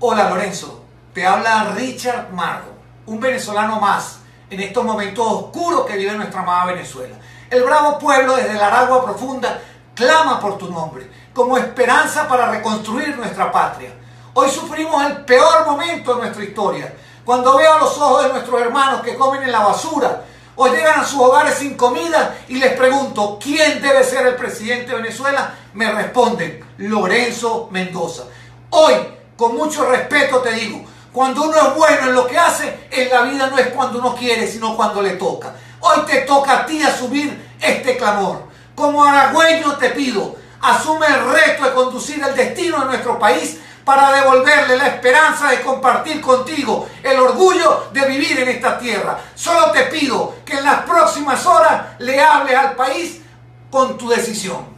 Hola Lorenzo, te habla Richard Margo, un venezolano más en estos momentos oscuros que vive nuestra amada Venezuela. El bravo pueblo desde la Aragua profunda clama por tu nombre como esperanza para reconstruir nuestra patria. Hoy sufrimos el peor momento de nuestra historia, cuando veo a los ojos de nuestros hermanos que comen en la basura o llegan a sus hogares sin comida y les pregunto ¿quién debe ser el presidente de Venezuela? Me responden, Lorenzo Mendoza. Hoy, con mucho respeto te digo, cuando uno es bueno en lo que hace, en la vida no es cuando uno quiere, sino cuando le toca. Hoy te toca a ti asumir este clamor. Como aragüeño te pido, asume el reto de conducir el destino de nuestro país para devolverle la esperanza de compartir contigo el orgullo de vivir en esta tierra. Solo te pido que en las próximas horas le hables al país con tu decisión.